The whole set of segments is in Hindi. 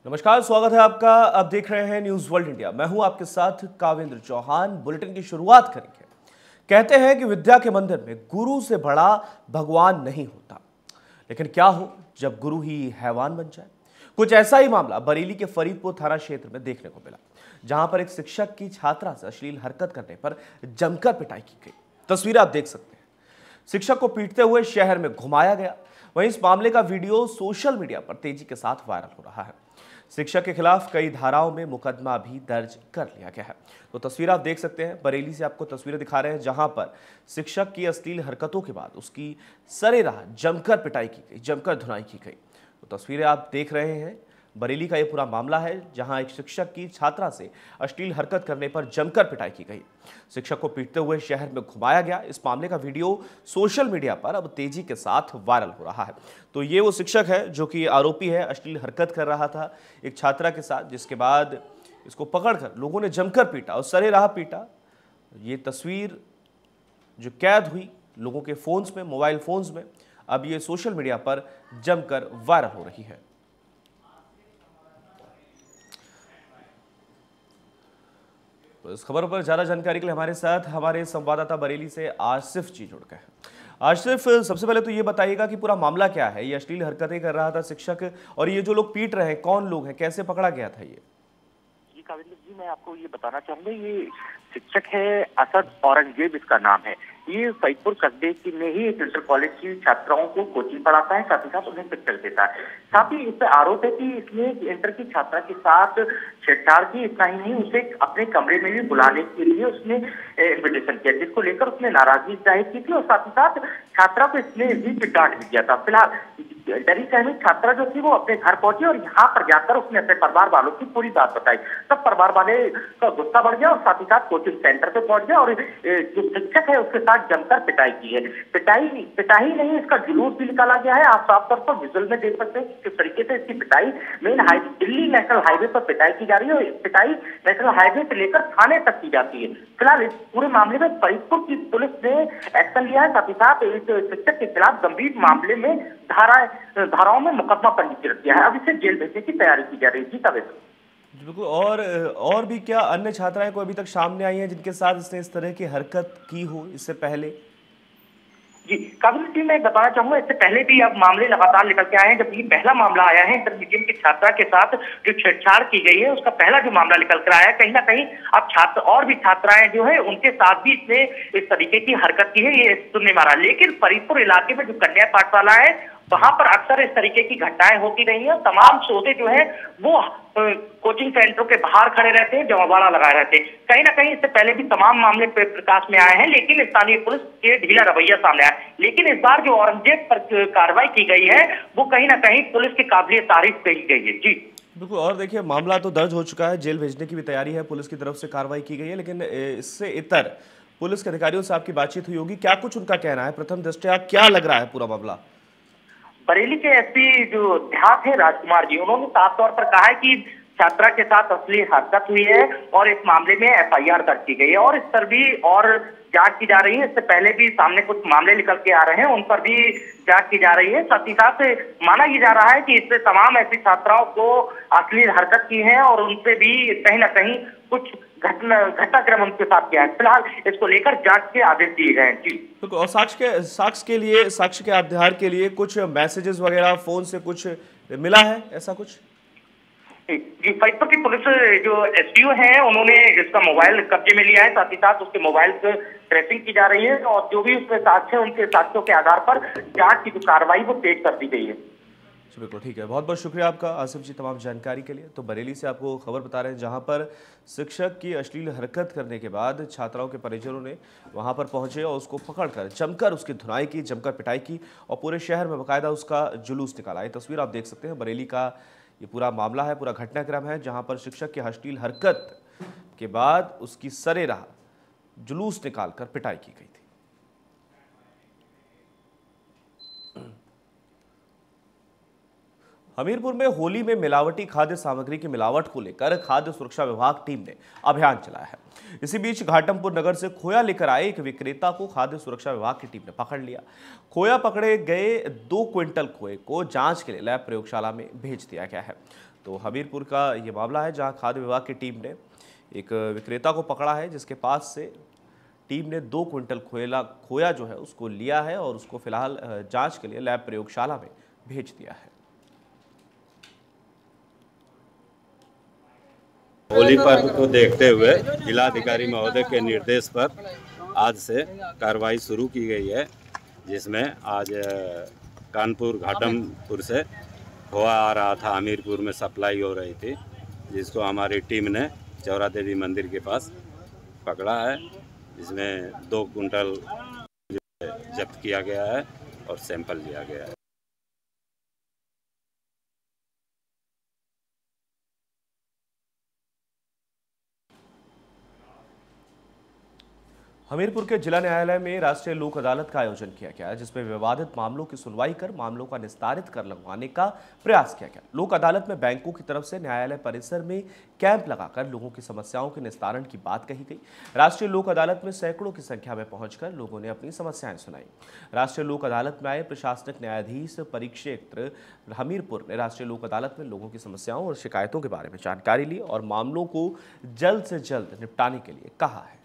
नमस्कार, स्वागत है आपका। आप देख रहे हैं न्यूज वर्ल्ड इंडिया। मैं हूं आपके साथ कावेंद्र चौहान। बुलेटिन की शुरुआत करेंगे। कहते हैं कि विद्या के मंदिर में गुरु से बड़ा भगवान नहीं होता, लेकिन क्या हो जब गुरु ही हैवान बन जाए। कुछ ऐसा ही मामला बरेली के फरीदपुर थाना क्षेत्र में देखने को मिला, जहां पर एक शिक्षक की छात्रा से अश्लील हरकत करने पर जमकर पिटाई की गई। तस्वीर आप देख सकते हैं। शिक्षक को पीटते हुए शहर में घुमाया गया। वहीं इस मामले का वीडियो सोशल मीडिया पर तेजी के साथ वायरल हो रहा है। शिक्षक के खिलाफ कई धाराओं में मुकदमा भी दर्ज कर लिया गया है। तो तस्वीर आप देख सकते हैं। बरेली से आपको तस्वीरें दिखा रहे हैं, जहां पर शिक्षक की अश्लील हरकतों के बाद उसकी सरेराह जमकर पिटाई की गई, जमकर धुनाई की गई। तो तस्वीरें आप देख रहे हैं। बरेली का ये पूरा मामला है, जहां एक शिक्षक की छात्रा से अश्लील हरकत करने पर जमकर पिटाई की गई। शिक्षक को पीटते हुए शहर में घुमाया गया। इस मामले का वीडियो सोशल मीडिया पर अब तेजी के साथ वायरल हो रहा है। तो ये वो शिक्षक है जो कि आरोपी है, अश्लील हरकत कर रहा था एक छात्रा के साथ, जिसके बाद इसको पकड़कर लोगों ने जमकर पीटा और सरेराह पीटा। ये तस्वीर जो कैद हुई लोगों के फोन्स में, मोबाइल फोन्स में, अब ये सोशल मीडिया पर जमकर वायरल हो रही है। तो इस खबर पर ज्यादा जानकारी के लिए हमारे साथ हमारे संवाददाता बरेली से आसिफ जी जुड़ गए हैं। आसिफ, सबसे पहले तो ये बताइएगा कि पूरा मामला क्या है। ये अश्लील हरकतें कर रहा था शिक्षक, और ये जो लोग पीट रहे हैं कौन लोग हैं, कैसे पकड़ा गया था ये? जी काविंद्र जी, मैं आपको ये बताना चाहूंगा, ये शिक्षक है असद औरंगजेब, इसका नाम है। ये फरीदपुर कस्बे में ही एक इंटर कॉलेज की छात्राओं को कोचिंग पढ़ाता है, साथ ही साथ उन्हें शिक्षण देता है। साथ ही इस पर आरोप है कि इसने इंटर की छात्रा के साथ छेड़छाड़ की। इतना ही नहीं, उसे अपने कमरे में भी बुलाने के लिए उसने इन्विटेशन किया, जिसको लेकर उसने नाराजगी जाहिर की थी और साथ ही साथ छात्रा को इसने भी डांट भी दिया था। फिलहाल डरी सहमी छात्रा जो थी वो अपने घर पहुंची और यहाँ पर जाकर उसने अपने परिवार वालों की पूरी बात बताई। तब परिवार वाले का गुस्सा बढ़ गया और साथ ही साथ कोचिंग सेंटर पे पहुंच गया और जो शिक्षक है उसके साथ जमकर पिटाई की है। पिटाई नहीं, इसका जुलूस भी निकाला गया है। आप साफ तौर पर विजुअल में देख सकते हैं किस तरीके से इसकी पिटाई main highway, Delhi national highway पर पिटाई की जा रही है और पिटाई नेशनल हाईवे से लेकर थाने तक की जाती है। फिलहाल इस पूरे मामले में फरीदपुर की पुलिस ने एक्शन लिया है। साथ ही साथ इस शिक्षक के खिलाफ गंभीर मामले में धाराओं में मुकदमा पंजीकृत किया है। अब इसे जेल भेजने की तैयारी की जा रही है। जी का बिल्कुल। और भी क्या अन्य छात्राएं को अभी तक सामने आई हैं जिनके साथ इसने इस तरह की हरकत की हो इससे पहले? जी काविंद्र जी, मैं बताना चाहूंगा, इससे पहले भी अब मामले लगातार निकल के आए हैं। जब ये पहला मामला आया है इंटरमीडिएट की छात्रा के साथ जो छेड़छाड़ की गई है, उसका पहला जो मामला निकल कर आया है, कहीं ना कहीं अब छात्र और भी छात्राएं जो है उनके साथ भी इसने इस तरीके की हरकत की है, ये सुनने में आ रहा है। लेकिन फरीदपुर इलाके में जो कन्या पाठशाला है वहां पर अक्सर इस तरीके की घटनाएं होती रही हैं। तमाम श्रोते जो है वो कोचिंग सेंटरों के बाहर खड़े रहते हैं, जमावड़ा लगाए रहते हैं। कहीं ना कहीं इससे पहले भी तमाम मामले प्रकाश में आए हैं, लेकिन स्थानीय पुलिस के ढीला रवैया सामने आया। लेकिन इस बार जो औरंगजेब पर कार्रवाई की गई है वो कहीं ना कहीं पुलिस की काबिलियत तारीफ कही गई है। जी बिल्कुल। और देखिए, मामला तो दर्ज हो चुका है, जेल भेजने की भी तैयारी है, पुलिस की तरफ से कार्रवाई की गई है। लेकिन इससे इतर पुलिस के अधिकारियों से आपकी बातचीत हुई होगी, क्या कुछ उनका कहना है? प्रथम दृष्टया क्या लग रहा है पूरा मामला? बरेली के एसपी जो देहात है राजकुमार जी, उन्होंने साफ तौर पर कहा है कि छात्रा के साथ अश्लील हरकत हुई है और इस मामले में एफआईआर दर्ज की गई है और इस पर भी और जांच की जा रही है। इससे पहले भी सामने कुछ मामले निकल के आ रहे हैं, उन पर भी जांच की जा रही है। साथ ही साथ माना ये जा रहा है कि इससे तमाम ऐसी छात्राओं को अश्लील हरकत की है और उनसे भी कहीं ना कहीं कुछ घटनाक्रम उनके साथ किया है। फिलहाल इसको लेकर जांच के आदेश दिए गए हैं। जी और साक्ष्य के आधार के लिए कुछ मैसेजेस वगैरह फोन से कुछ मिला है, ऐसा कुछ? जी, फरीदपुर की पुलिस जो एसडीओ हैं उन्होंने इसका मोबाइल कब्जे में लिया है, साथ ही साथ उसके मोबाइल से ट्रेसिंग की जा रही है और जो भी उसमें साक्ष्य उनके साक्ष्यों के आधार पर जांच की जो कार्रवाई वो तेज कर दी गई है। बिल्कुल, ठीक है। बहुत बहुत शुक्रिया आपका आसिफ जी तमाम जानकारी के लिए। तो बरेली से आपको खबर बता रहे हैं, जहां पर शिक्षक की अश्लील हरकत करने के बाद छात्राओं के परिजनों ने वहां पर पहुंचे और उसको पकड़कर जमकर उसकी धुनाई की, जमकर पिटाई की और पूरे शहर में बाकायदा उसका जुलूस निकाला। ये तस्वीर आप देख सकते हैं, बरेली का ये पूरा मामला है, पूरा घटनाक्रम है, जहां पर शिक्षक की अश्लील हरकत के बाद उसकी सरेराह जुलूस निकालकर पिटाई की गई थी। हमीरपुर में होली में मिलावटी खाद्य सामग्री की मिलावट को लेकर खाद्य सुरक्षा विभाग टीम ने अभियान चलाया है। इसी बीच घाटमपुर नगर से खोया लेकर आए एक विक्रेता को खाद्य सुरक्षा विभाग की टीम ने पकड़ लिया। खोया पकड़े गए 2 क्विंटल खोए को जांच के लिए लैब प्रयोगशाला में भेज दिया गया है। तो हमीरपुर का ये मामला है जहां खाद्य विभाग की टीम ने एक विक्रेता को पकड़ा है, जिसके पास से टीम ने 2 क्विंटल खोया जो है उसको लिया है और उसको फिलहाल जांच के लिए लैब प्रयोगशाला में भेज दिया है। होली पर्व को देखते हुए जिलाधिकारी महोदय के निर्देश पर आज से कार्रवाई शुरू की गई है, जिसमें आज कानपुर घाटमपुर से खोआ आ रहा था, हमीरपुर में सप्लाई हो रही थी, जिसको हमारी टीम ने चौरा देवी मंदिर के पास पकड़ा है। इसमें 2 कुंटल जब्त किया गया है और सैंपल लिया गया है। हमीरपुर के जिला न्यायालय में राष्ट्रीय लोक अदालत का आयोजन किया गया, जिसमें विवादित मामलों की सुनवाई कर मामलों का निस्तारित कर लगवाने का प्रयास किया गया। लोक अदालत में बैंकों की तरफ से न्यायालय परिसर में कैंप लगाकर लोगों की समस्याओं के निस्तारण की बात कही गई। राष्ट्रीय लोक अदालत में सैकड़ों की संख्या में पहुंचकर लोगों ने अपनी समस्याएं सुनाई। राष्ट्रीय लोक अदालत में आए प्रशासनिक न्यायाधीश परिक्षेत्र हमीरपुर ने राष्ट्रीय लोक अदालत में लोगों की समस्याओं और शिकायतों के बारे में जानकारी ली और मामलों को जल्द से जल्द निपटाने के लिए कहा है।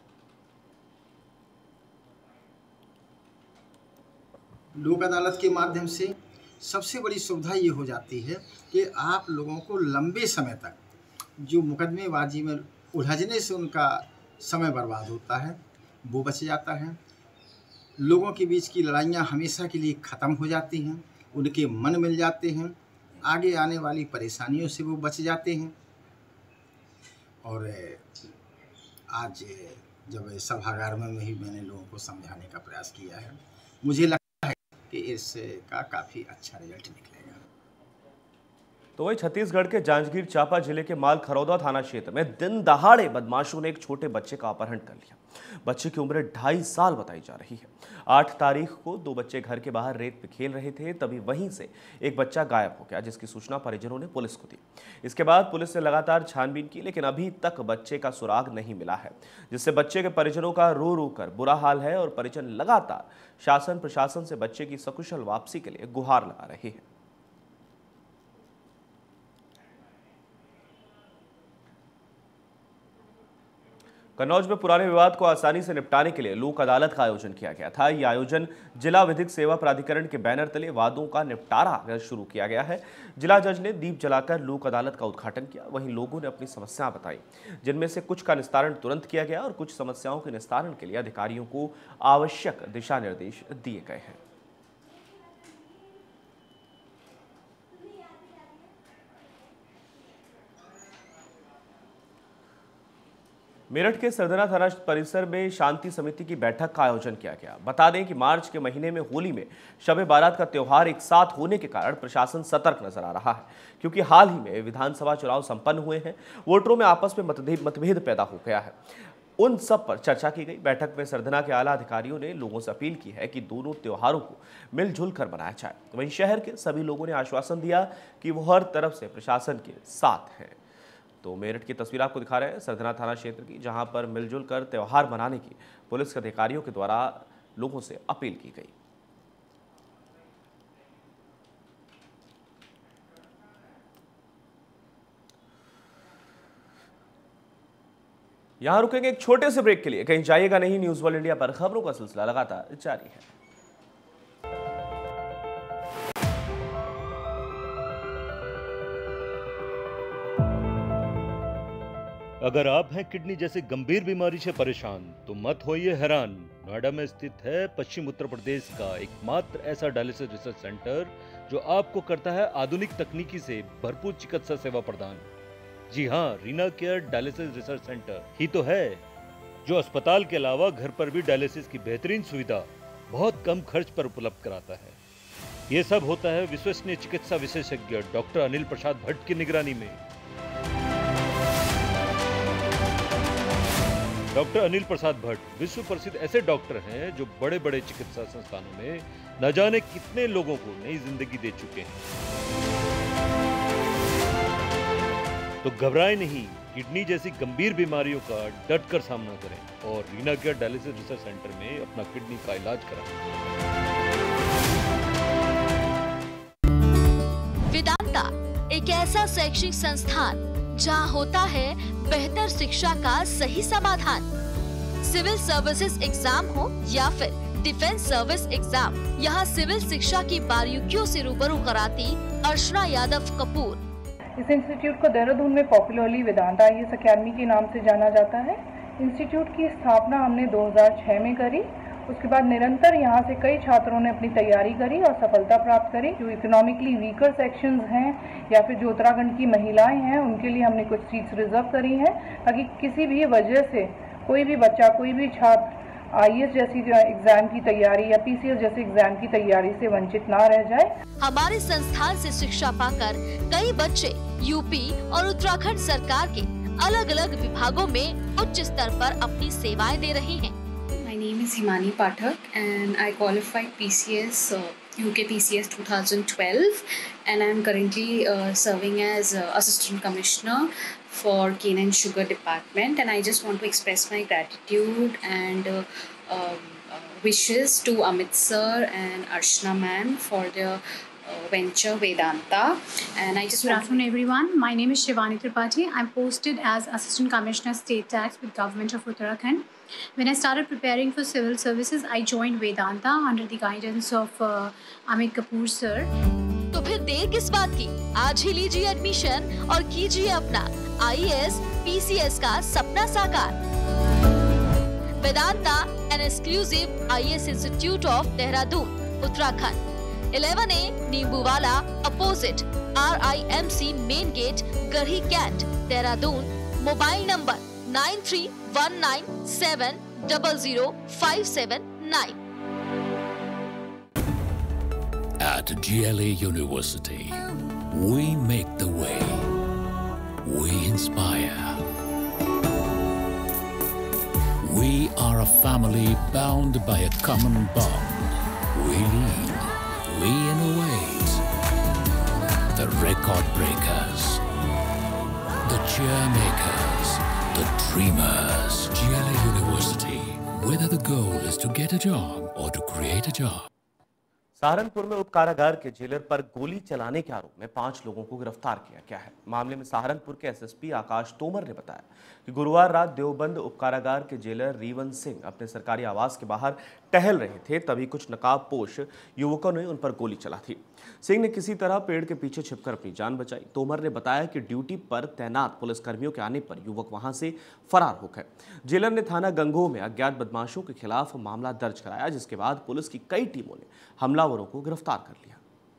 लोक अदालत के माध्यम से सबसे बड़ी सुविधा ये हो जाती है कि आप लोगों को लंबे समय तक जो मुकदमेबाजी में उलझने से उनका समय बर्बाद होता है वो बच जाता है। लोगों के बीच की लड़ाइयाँ हमेशा के लिए ख़त्म हो जाती हैं, उनके मन मिल जाते हैं, आगे आने वाली परेशानियों से वो बच जाते हैं। और आज जब सभागार में ही मैंने लोगों को समझाने का प्रयास किया है, मुझे कि इसका काफ़ी अच्छा रिजल्ट निकलेगा। तो वही छत्तीसगढ़ के जांजगीर चांपा जिले के मालखरौदा थाना क्षेत्र में दिन दहाड़े बदमाशों ने एक छोटे बच्चे का अपहरण कर लिया। बच्चे की उम्र 2.5 साल बताई जा रही है। 8 तारीख को 2 बच्चे घर के बाहर रेत पे खेल रहे थे, तभी वहीं से एक बच्चा गायब हो गया, जिसकी सूचना परिजनों ने पुलिस को दी। इसके बाद पुलिस ने लगातार छानबीन की, लेकिन अभी तक बच्चे का सुराग नहीं मिला है, जिससे बच्चे के परिजनों का रो रो कर बुरा हाल है और परिजन लगातार शासन प्रशासन से बच्चे की सकुशल वापसी के लिए गुहार लगा रहे हैं। कन्नौज में पुराने विवाद को आसानी से निपटाने के लिए लोक अदालत का आयोजन किया गया था। यह आयोजन जिला विधिक सेवा प्राधिकरण के बैनर तले वादों का निपटारा शुरू किया गया है। जिला जज ने दीप जलाकर लोक अदालत का उद्घाटन किया। वहीं लोगों ने अपनी समस्याएं बताई, जिनमें से कुछ का निस्तारण तुरंत किया गया और कुछ समस्याओं के निस्तारण के लिए अधिकारियों को आवश्यक दिशा निर्देश दिए गए हैं। मेरठ के सरदना थाना परिसर में शांति समिति की बैठक का आयोजन किया गया। बता दें कि मार्च के महीने में होली में शब-ए बारात का त्योहार एक साथ होने के कारण प्रशासन सतर्क नजर आ रहा है, क्योंकि हाल ही में विधानसभा चुनाव संपन्न हुए हैं। वोटरों में आपस में मतभेद पैदा हो गया है। उन सब पर चर्चा की गई। बैठक में सरदना के आला अधिकारियों ने लोगों से अपील की है कि दोनों त्योहारों को मिलजुल कर मनाया जाए। वहीं शहर के सभी लोगों ने आश्वासन दिया कि वो हर तरफ से प्रशासन के साथ हैं। तो मेरठ की तस्वीर आपको दिखा रहे हैं सरदना थाना क्षेत्र की, जहां पर मिलजुल कर त्यौहार मनाने की पुलिस के अधिकारियों के द्वारा लोगों से अपील की गई। यहां रुकेंगे एक छोटे से ब्रेक के लिए, कहीं जाइएगा नहीं। न्यूज़ वर्ल्ड इंडिया पर खबरों का सिलसिला लगातार जारी है। अगर आप हैं किडनी जैसी गंभीर बीमारी से परेशान तो मत होइए हैरान। नोएडा में स्थित है पश्चिम उत्तर प्रदेश का एकमात्र ऐसा डायलिसिस रिसर्च सेंटर जो आपको करता है आधुनिक तकनीकी से भरपूर चिकित्सा सेवा प्रदान। जी हाँ, Reena care dialysis research centre ही तो है, जो अस्पताल के अलावा घर पर भी डायलिसिस की बेहतरीन सुविधा बहुत कम खर्च पर उपलब्ध कराता है। ये सब होता है विश्वसनीय चिकित्सा विशेषज्ञ डॉक्टर अनिल प्रसाद भट्ट की निगरानी में। डॉक्टर अनिल प्रसाद भट्ट विश्व प्रसिद्ध ऐसे डॉक्टर हैं जो बड़े बड़े चिकित्सा संस्थानों में न जाने कितने लोगों को नई जिंदगी दे चुके हैं। तो घबराएं नहीं, किडनी जैसी गंभीर बीमारियों का डट कर सामना करें और Reena care dialysis research centre में अपना किडनी का इलाज कराएं। वेदांता एक ऐसा शैक्षिक संस्थान जहां होता है बेहतर शिक्षा का सही समाधान। सिविल सर्विसेज एग्जाम हो या फिर डिफेंस सर्विस एग्जाम, यहाँ सिविल शिक्षा की बारीकियों से रूबरू कराती अर्चना यादव कपूर। इस इंस्टीट्यूट को देहरादून में पॉपुलरली वेदांता IAS अकेडमी के नाम से जाना जाता है। इंस्टीट्यूट की स्थापना हमने 2006 में करी। उसके बाद निरंतर यहाँ से कई छात्रों ने अपनी तैयारी करी और सफलता प्राप्त करी। जो इकोनॉमिकली वीकर सेक्शंस हैं या फिर जो उत्तराखंड की महिलाएं हैं, उनके लिए हमने कुछ सीट्स रिजर्व करी हैं, ताकि किसी भी वजह से कोई भी बच्चा, कोई भी छात्र IAS जैसी एग्जाम की तैयारी या PCS जैसे एग्जाम की तैयारी से वंचित ना रह जाए। हमारे संस्थान से शिक्षा पाकर कई बच्चे यूपी और उत्तराखंड सरकार के अलग अलग विभागों में उच्च स्तर पर अपनी सेवाएं दे रहे हैं। My name is Himani Pathak and I qualified PCS, UK PCS 2012, and I am currently serving as Assistant Commissioner for Cane and Sugar Department, and I just want to express my gratitude and wishes to Amit sir and Archana ma'am for their venture Vedanta. And I just Good afternoon everyone. My name is Shivani Tripathi. I'm posted as Assistant Commissioner State Tax with Government of Uttarakhand. When I started preparing for civil services, I joined Vedanta under the guidance of Amit Kapoor sir. तो फिर देर किस बात की, आज ही लीजिए एडमिशन और कीजिए अपना IAS PCS का सपना साकार। Vedanta, an exclusive IAS institute of Dehradun, Uttarakhand. 11A Nimbuwala opposite RIMC main gate, Garhi cantt, Dehradun. Mobile number 9319700579। At GLA University, we make the way. We inspire. We are a family bound by a common bond. We lead. We innovate. The record breakers. The cheer makers. The dreamers. GLA University. Whether the goal is to get a job or to create a job. Saharanpur में उप कारागार के जेलर पर गोली चलाने के आरोप में 5 लोगों को गिरफ्तार किया गया है। मामले में सहारनपुर के SSP आकाश तोमर ने बताया कि गुरुवार रात देवबंद उप कारागार के जेलर रीवन सिंह अपने सरकारी आवास के बाहर टहल रहे थे, तभी कुछ नकाबपोश युवकों ने उन पर गोली चला थी। सिंह ने किसी तरह पेड़ के पीछे छिपकर अपनी जान बचाई। तोमर ने बताया कि ड्यूटी पर तैनात पुलिसकर्मियों के आने पर युवक वहां से फरार हो गए। जेलर ने थाना गंगोह में अज्ञात बदमाशों के खिलाफ मामला दर्ज कराया, जिसके बाद पुलिस की कई टीमों ने हमलावरों को गिरफ्तार कर लिया।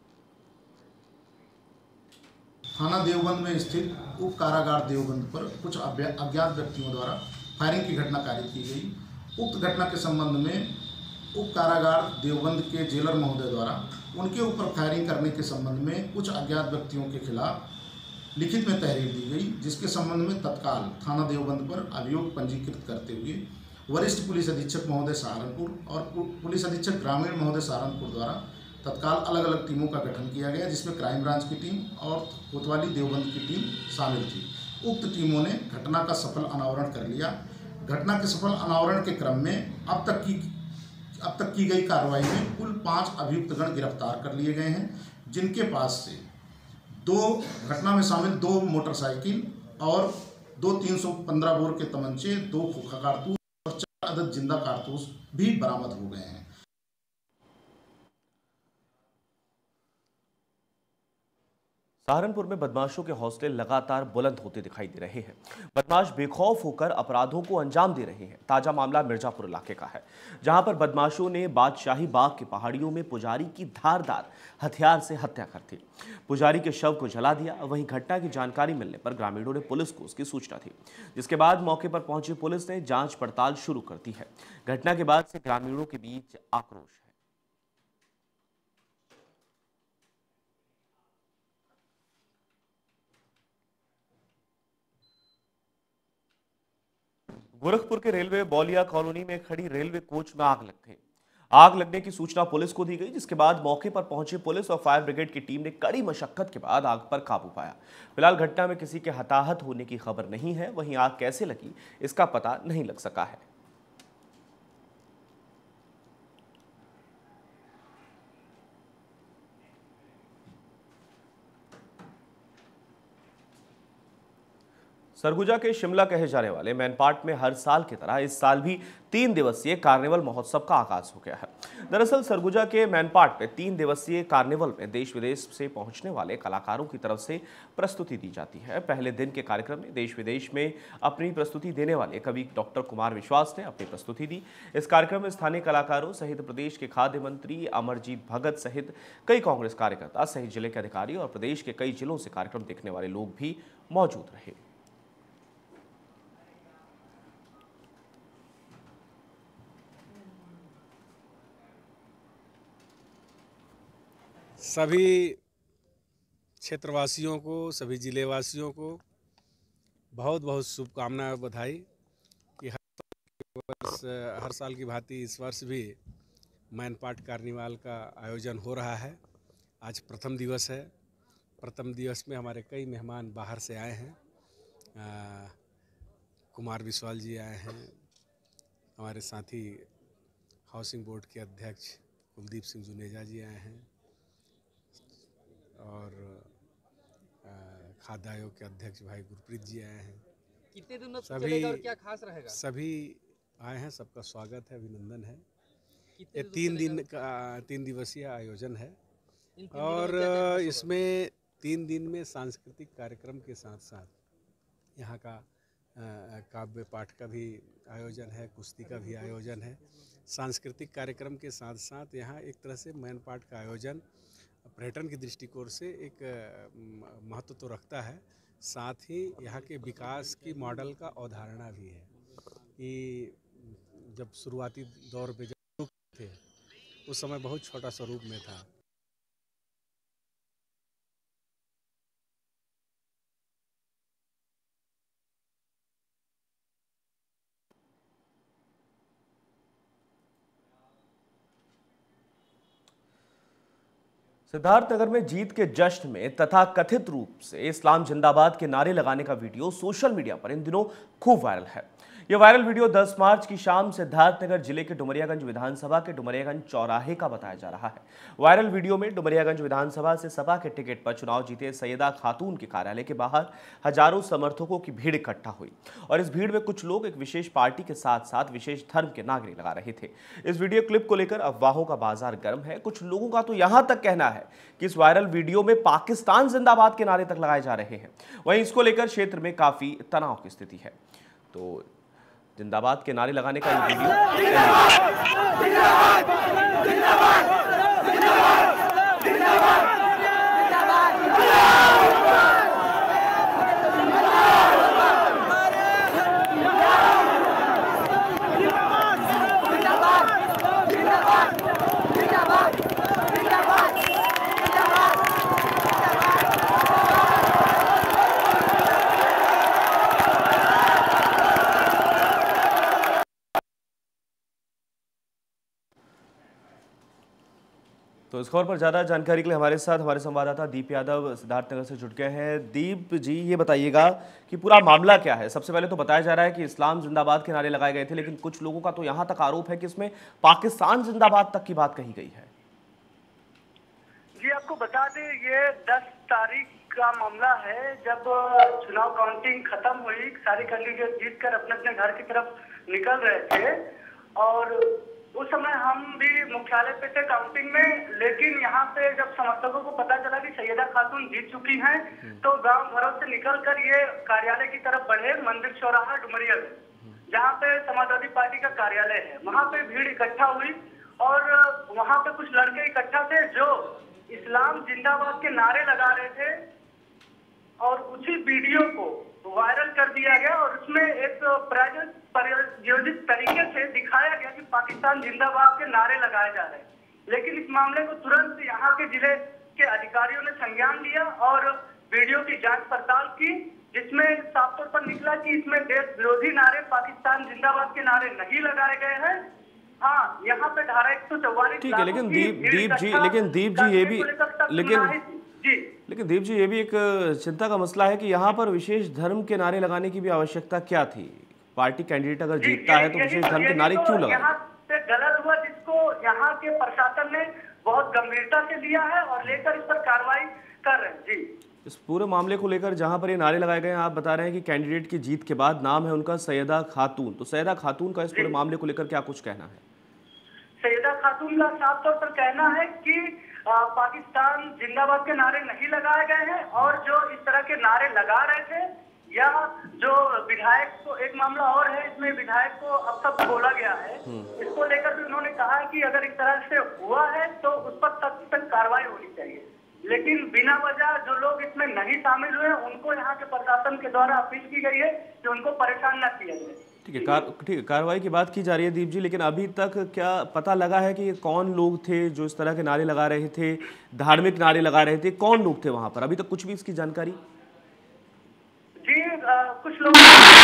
थाना देवबंद में स्थित उप कारागार देवबंद पर कुछ अज्ञात व्यक्तियों द्वारा फायरिंग की घटना कारित की गई। उक्त घटना के संबंध में उप कारागार देवबंद के जेलर महोदय द्वारा उनके ऊपर फायरिंग करने के संबंध में कुछ अज्ञात व्यक्तियों के खिलाफ लिखित में तहरीर दी गई, जिसके संबंध में तत्काल थाना देवबंद पर अभियोग पंजीकृत करते हुए वरिष्ठ पुलिस अधीक्षक महोदय सहारनपुर और पुलिस अधीक्षक ग्रामीण महोदय सहारनपुर द्वारा तत्काल अलग अलग टीमों का गठन किया गया, जिसमें क्राइम ब्रांच की टीम और कोतवाली देवबंद की टीम शामिल थी। उक्त टीमों ने घटना का सफल अनावरण कर लिया। घटना के सफल अनावरण के क्रम में अब तक की गई कार्रवाई में कुल 5 अभियुक्तगण गिरफ्तार कर लिए गए हैं, जिनके पास से घटना में शामिल 2 मोटरसाइकिल और 2 315 बोर के तमंचे, 2 खोखा कारतूस और 4 अदद जिंदा कारतूस भी बरामद हो गए हैं। सहारनपुर में बदमाशों के हौसले लगातार बुलंद होते दिखाई दे रहे हैं। बदमाश बेखौफ होकर अपराधों को अंजाम दे रहे हैं। ताजा मामला मिर्जापुर इलाके का है, जहां पर बदमाशों ने बादशाही बाग की पहाड़ियों में पुजारी की धारदार हथियार से हत्या कर दी। पुजारी के शव को जला दिया। वहीं घटना की जानकारी मिलने पर ग्रामीणों ने पुलिस को उसकी सूचना दी, जिसके बाद मौके पर पहुंची पुलिस ने जांच पड़ताल शुरू कर दी है। घटना के बाद से ग्रामीणों के बीच आक्रोश है। गोरखपुर के रेलवे बौलिया कॉलोनी में खड़ी रेलवे कोच में आग लग गई। आग लगने की सूचना पुलिस को दी गई, जिसके बाद मौके पर पहुंची पुलिस और फायर ब्रिगेड की टीम ने कड़ी मशक्कत के बाद आग पर काबू पाया। फिलहाल घटना में किसी के हताहत होने की खबर नहीं है। वहीं आग कैसे लगी इसका पता नहीं लग सका है। सरगुजा के शिमला कहे जाने वाले मैनपाट में हर साल की तरह इस साल भी 3 दिवसीय कार्निवल महोत्सव का आगाज हो गया है। दरअसल सरगुजा के मैनपाट में 3 दिवसीय कार्निवल में देश विदेश से पहुंचने वाले कलाकारों की तरफ से प्रस्तुति दी जाती है। पहले दिन के कार्यक्रम में देश विदेश में अपनी प्रस्तुति देने वाले कवि डॉक्टर कुमार विश्वास ने अपनी प्रस्तुति दी। इस कार्यक्रम में स्थानीय कलाकारों सहित प्रदेश के खाद्य मंत्री अमरजीत भगत सहित कई कांग्रेस कार्यकर्ता सहित जिले के अधिकारी और प्रदेश के कई जिलों से कार्यक्रम देखने वाले लोग भी मौजूद रहे। सभी क्षेत्रवासियों को, सभी जिलेवासियों को बहुत बहुत शुभकामनाएं, बधाई कि हर साल की भांति इस वर्ष भी मैनपाट कार्निवाल का आयोजन हो रहा है। आज प्रथम दिवस है। प्रथम दिवस में हमारे कई मेहमान बाहर से आए हैं। कुमार विश्वास जी आए हैं, हमारे साथी हाउसिंग बोर्ड के अध्यक्ष कुलदीप सिंह जुनेजा जी आए हैं और खाद्य आयोग के अध्यक्ष भाई गुरप्रीत जी आए हैं। कितने दिनों तक चलेगा और क्या खास रहेगा? सभी आए हैं, सबका स्वागत है, अभिनंदन है। ये 3 दिवसीय आयोजन है और इसमें 3 दिन में सांस्कृतिक कार्यक्रम के साथ साथ यहाँ का काव्य पाठ का भी आयोजन है, कुश्ती का भी आयोजन है। सांस्कृतिक कार्यक्रम के साथ साथ यहाँ एक तरह से मैनपाट का आयोजन पर्यटन की दृष्टिकोण से एक महत्व तो रखता है, साथ ही यहाँ के विकास की मॉडल का अवधारणा भी है कि जब शुरुआती दौर पे जब थे उस समय बहुत छोटा स्वरूप में था। सिद्धार्थनगर में जीत के जश्न में तथा कथित रूप से इस्लाम जिंदाबाद के नारे लगाने का वीडियो सोशल मीडिया पर इन दिनों खूब वायरल है। यह वायरल वीडियो 10 मार्च की शाम सिद्धार्थनगर जिले के डुमरियागंज विधानसभा के डुमरियागंज चौराहे का बताया जा रहा है। वायरल वीडियो में डुमरियागंज विधानसभा से सपा के टिकट पर चुनाव जीते सैयदा खातून के कार्यालय के बाहर हजारों समर्थकों की भीड़ इकट्ठा हुई और इस भीड़ में कुछ लोग एक विशेष पार्टी के साथ साथ विशेष धर्म के नारे लगा रहे थे। इस वीडियो क्लिप को लेकर अफवाहों का बाजार गर्म है। कुछ लोगों का तो यहां तक कहना है कि इस वायरल वीडियो में पाकिस्तान जिंदाबाद के नारे तक लगाए जा रहे हैं। वहीं इसको लेकर क्षेत्र में काफी तनाव की स्थिति है। तो जिंदाबाद के नारे लगाने का ये वीडियो तो इस खबर पर ज़्यादा जानकारी के लिए हमारे साथ हमारे संवाददाता दीप यादव सिद्धार्थनगर से जुट गए हैं। दीप जी, ये बताइएगा कि पूरा मामला क्या है? सबसे पहले तो बताया जा रहा है कि इस्लाम जिंदाबाद के नारे लगाए गए थे, लेकिन कुछ लोगों का तो यहाँ तक आरोप है कि इसमें पाकिस्तान जिंदाबाद तक की बात कही गई है। जी, आपको बता दें ये 10 तारीख का मामला है, जब चुनाव काउंटिंग खत्म हुई, सारे कैंडिडेट जीत कर अपने अपने घर की तरफ निकल रहे थे और उस समय हम भी मुख्यालय पे थे काउंटिंग में। लेकिन यहाँ पे जब समर्थकों को पता चला कि सैयदा खातून जीत चुकी हैं, तो गांव घरों से निकलकर ये कार्यालय की तरफ बढ़े, मंदिर चौराहा डुमरिया में, जहाँ पे समाजवादी पार्टी का कार्यालय है। वहाँ पे भीड़ इकट्ठा हुई और वहाँ पे कुछ लड़के इकट्ठा थे जो इस्लाम जिंदाबाद के नारे लगा रहे थे और उसी वीडियो को वायरल कर दिया गया और उसमें एक प्रायोजित तरीके से दिखाया गया कि पाकिस्तान जिंदाबाद के नारे लगाए जा रहे हैं। लेकिन इस मामले को तुरंत यहाँ के जिले के अधिकारियों ने संज्ञान लिया और वीडियो की जांच पड़ताल की, जिसमें साफ तौर पर निकला कि इसमें देश विरोधी नारे, पाकिस्तान जिंदाबाद के नारे नहीं लगाए गए हैं। हाँ, यहाँ पे धारा 144 ठीक है, लेकिन दीप जी ये भी एक चिंता का मसला है कि यहाँ पर विशेष धर्म के नारे लगाने की भी आवश्यकता क्या थी? पार्टी कैंडिडेट अगर जीतता है तो विशेष धर्म के नारे क्यों लगा? यहाँ पे गलत हुआ, जिसको यहाँ के प्रशासन ने बहुत गंभीरता से लिया है और लेकर इस पर कार्रवाई कर रहे हैं। जी इस पूरे मामले को लेकर जहां पर ये नारे लगाए गए हैं, आप बता रहे हैं कि कैंडिडेट की जीत के बाद नाम है उनका सैयदा खातून, तो सैयदा खातून का इस पूरे मामले को लेकर क्या कुछ कहना है? सैयदा खातून का साफ तौर पर कहना है कि पाकिस्तान जिंदाबाद के नारे नहीं लगाए गए हैं, और जो इस तरह के नारे लगा रहे थे या जो विधायक को, एक मामला और है इसमें विधायक को अब तक बोला गया है, इसको लेकर भी उन्होंने कहा है कि अगर इस तरह से हुआ है तो उस पर तक कार्रवाई होनी चाहिए, लेकिन बिना वजह जो लोग इसमें नहीं शामिल हुए उनको यहाँ के प्रशासन के द्वारा अपील की गई है कि उनको परेशान न किया जाए। ठीक है, कार्रवाई की बात की जा रही है दीप जी, लेकिन अभी तक क्या पता लगा है कि ये कौन लोग थे जो इस तरह के नारे लगा रहे थे, धार्मिक नारे लगा रहे थे, कौन लोग थे वहां पर? अभी तक कुछ भी इसकी जानकारी? जी कुछ लोगों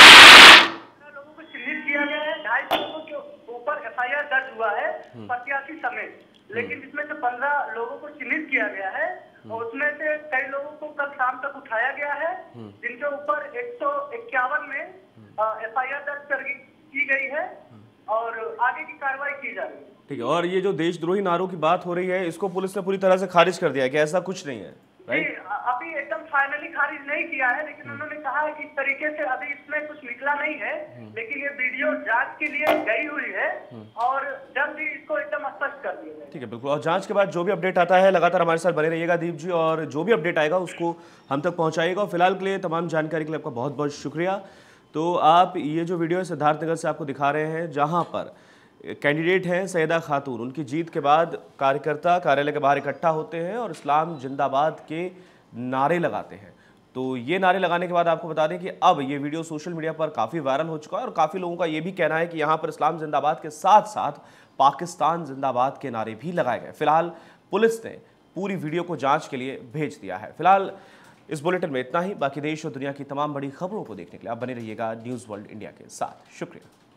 को चिन्हित किया गया है, 250 लोगों के ऊपर FIR दर्ज हुआ है प्रत्याशी समेत, लेकिन इसमें से 15 लोगों को चिन्हित किया गया है और उसमें से कई लोगों को कल शाम तक उठाया गया है, जिनके ऊपर 151 में FIR दर्ज की गई है और आगे की कार्रवाई की जा रही है। ठीक है, और ये जो देशद्रोही नारों की बात हो रही है, इसको पुलिस ने पूरी तरह से खारिज कर दिया है कि ऐसा कुछ नहीं है, राइट? अभी एकदम फाइनली खारिज नहीं किया है, लेकिन उन्होंने कहा है कि इस तरीके से अभी इसमें कुछ निकला नहीं है, लेकिन ये वीडियो जांच के लिए गई हुई है और जल्द ही इसको एकदम स्पष्ट कर दिया जाएगा। ठीक है, बिल्कुल, और जांच के बाद जो भी अपडेट आता है लगातार हमारे साथ बने रहिएगा दीप जी, और जो भी अपडेट आएगा उसको हम तक पहुंचाइएगा। और फिलहाल के लिए तमाम जानकारी के लिए आपका बहुत बहुत शुक्रिया। तो आप ये जो वीडियो है सिद्धार्थनगर से आपको दिखा रहे हैं, जहाँ पर कैंडिडेट हैं सैयदा खातून, उनकी जीत के बाद कार्यकर्ता कार्यालय के बाहर इकट्ठा होते हैं और इस्लाम जिंदाबाद के नारे लगाते हैं। तो ये नारे लगाने के बाद आपको बता दें कि अब ये वीडियो सोशल मीडिया पर काफ़ी वायरल हो चुका है और काफ़ी लोगों का ये भी कहना है कि यहाँ पर इस्लाम जिंदाबाद के साथ साथ पाकिस्तान जिंदाबाद के नारे भी लगाए गए। फिलहाल पुलिस ने पूरी वीडियो को जांच के लिए भेज दिया है। फिलहाल इस बुलेटिन में इतना ही। बाकी देश और दुनिया की तमाम बड़ी खबरों को देखने के लिए आप बने रहिएगा न्यूज़ वर्ल्ड इंडिया के साथ। शुक्रिया।